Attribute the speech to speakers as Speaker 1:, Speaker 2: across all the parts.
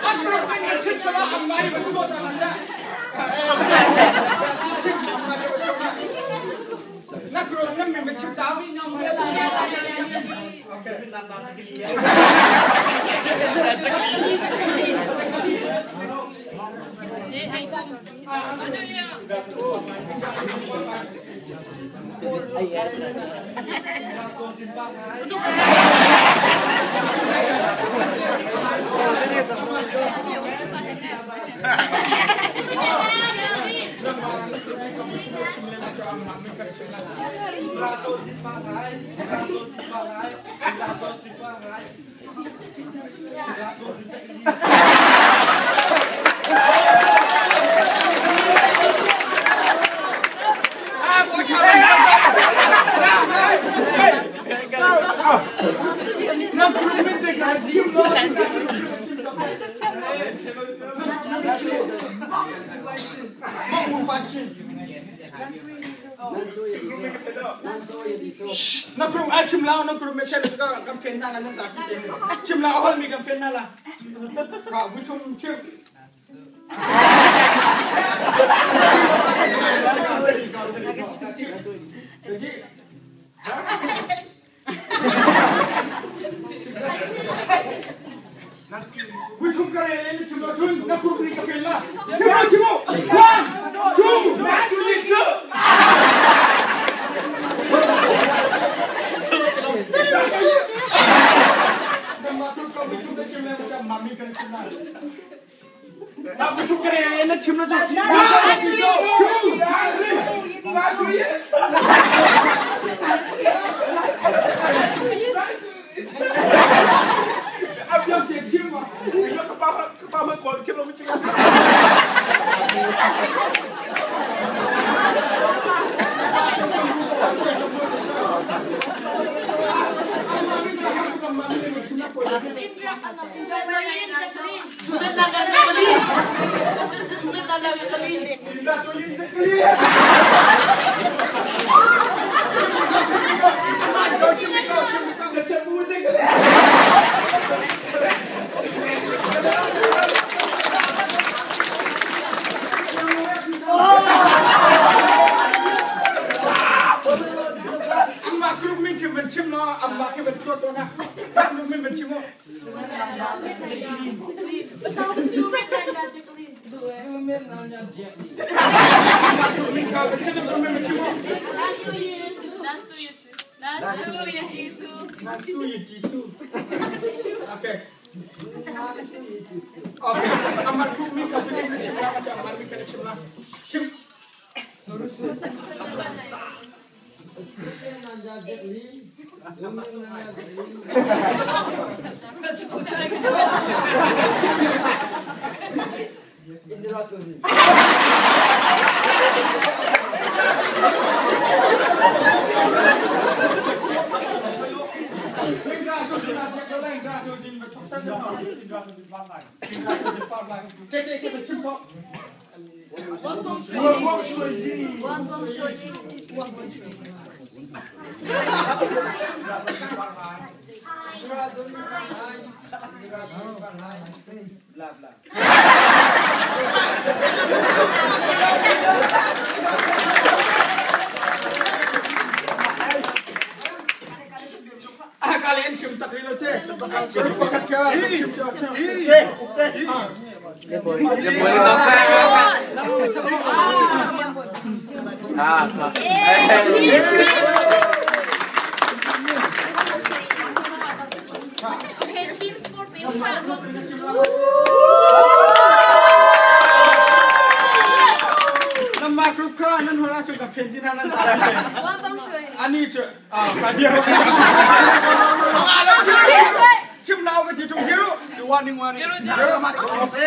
Speaker 1: นักครูชิมแล้วนักครูไม่ใช่เลยก็กำเฟนนั่นแหละนักศึกษาชิมแล้วเขามีกำเฟนนั่นแหละก็ผู้ชมชื่อผู้ชมกันเลยชิมแล้วทุนนักครูมีกำเฟนละชิมแล้วชิมแล้ว1 2 3 Aku suka ini cuma tu. Apa yang dia cuma? Dia kepala kau cuma macam tu. Kalian cium tak dulu teh. Pakat cium.
Speaker 2: Team sport
Speaker 1: Nama grup kau nan orang cakap fentina nan tak. Ani cak. Dia. Cium lau ke tidur jeru. Warning. Jeru mati.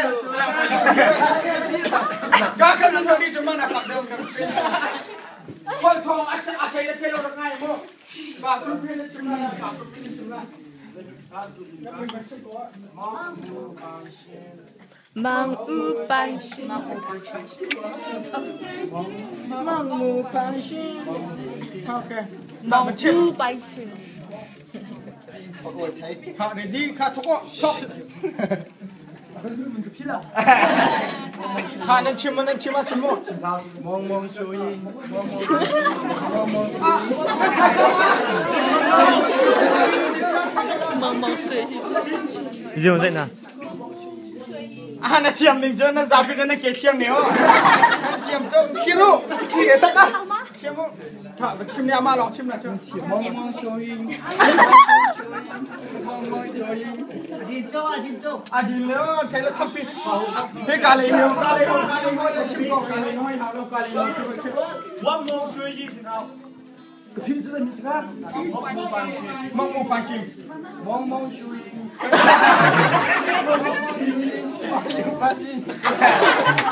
Speaker 1: Jangan nan tadi cuma nak pakai kan. Kau thong akhir kelo orang ngay mo. Bah grup ni cuma nak grup ni cuma.
Speaker 3: Mang u bai xin.
Speaker 1: Okay.
Speaker 3: Mang u bai xin.
Speaker 1: Ready? Kau thok. นั่นชิมมันนั่นชิมมาชิมหมดมองช่วย
Speaker 3: 蒙蒙睡。
Speaker 2: 你这种在哪？
Speaker 1: 那天明天那咋不那给天明？那天都天路，天的啊，天路，他ชิมเนี่ยมาลองชิมนะชิมมองช่วยจินโจ้จินเลยเทเลทับปีเฮ้กาเลยเนาะกาเลยชิมก่อนกาเลยน้อยหาเรากาเลยน้อยชิมมองช่วยสิเราพิมพ์จะได้มีสักมองฟังชิมมองช่วย Pasti.